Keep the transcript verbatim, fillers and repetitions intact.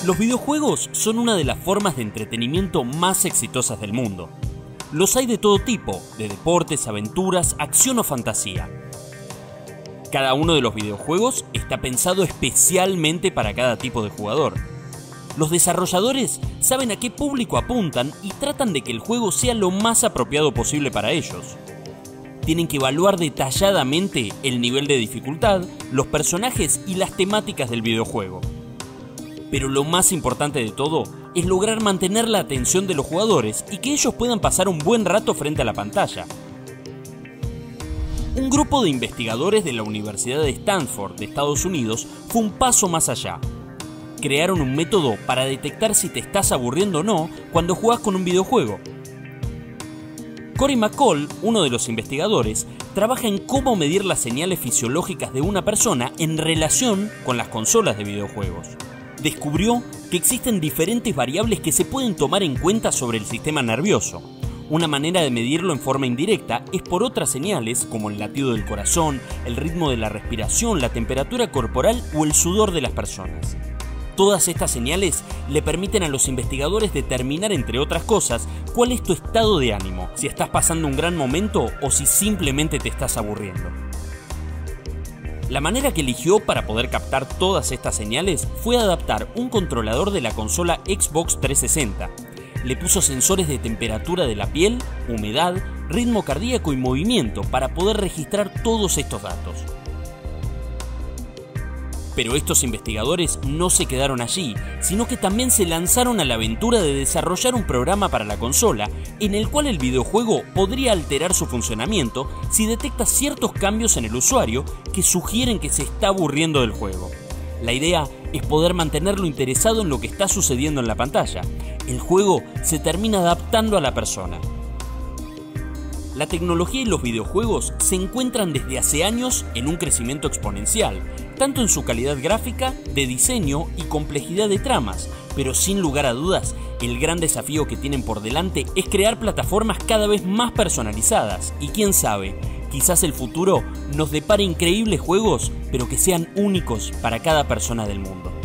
Los videojuegos son una de las formas de entretenimiento más exitosas del mundo. Los hay de todo tipo, de deportes, aventuras, acción o fantasía. Cada uno de los videojuegos está pensado especialmente para cada tipo de jugador. Los desarrolladores saben a qué público apuntan y tratan de que el juego sea lo más apropiado posible para ellos. Tienen que evaluar detalladamente el nivel de dificultad, los personajes y las temáticas del videojuego. Pero lo más importante de todo es lograr mantener la atención de los jugadores y que ellos puedan pasar un buen rato frente a la pantalla. Un grupo de investigadores de la Universidad de Stanford de Estados Unidos fue un paso más allá. Crearon un método para detectar si te estás aburriendo o no cuando jugás con un videojuego. Cory McCall, uno de los investigadores, trabaja en cómo medir las señales fisiológicas de una persona en relación con las consolas de videojuegos. Descubrió que existen diferentes variables que se pueden tomar en cuenta sobre el sistema nervioso. Una manera de medirlo en forma indirecta es por otras señales como el latido del corazón, el ritmo de la respiración, la temperatura corporal o el sudor de las personas. Todas estas señales le permiten a los investigadores determinar, entre otras cosas, cuál es tu estado de ánimo, si estás pasando un gran momento o si simplemente te estás aburriendo. La manera que eligió para poder captar todas estas señales fue adaptar un controlador de la consola Xbox trescientos sesenta. Le puso sensores de temperatura de la piel, humedad, ritmo cardíaco y movimiento para poder registrar todos estos datos. Pero estos investigadores no se quedaron allí, sino que también se lanzaron a la aventura de desarrollar un programa para la consola en el cual el videojuego podría alterar su funcionamiento si detecta ciertos cambios en el usuario que sugieren que se está aburriendo del juego. La idea es poder mantenerlo interesado en lo que está sucediendo en la pantalla. El juego se termina adaptando a la persona. La tecnología y los videojuegos se encuentran desde hace años en un crecimiento exponencial, tanto en su calidad gráfica, de diseño y complejidad de tramas, pero sin lugar a dudas, el gran desafío que tienen por delante es crear plataformas cada vez más personalizadas y quién sabe, quizás el futuro nos depare increíbles juegos, pero que sean únicos para cada persona del mundo.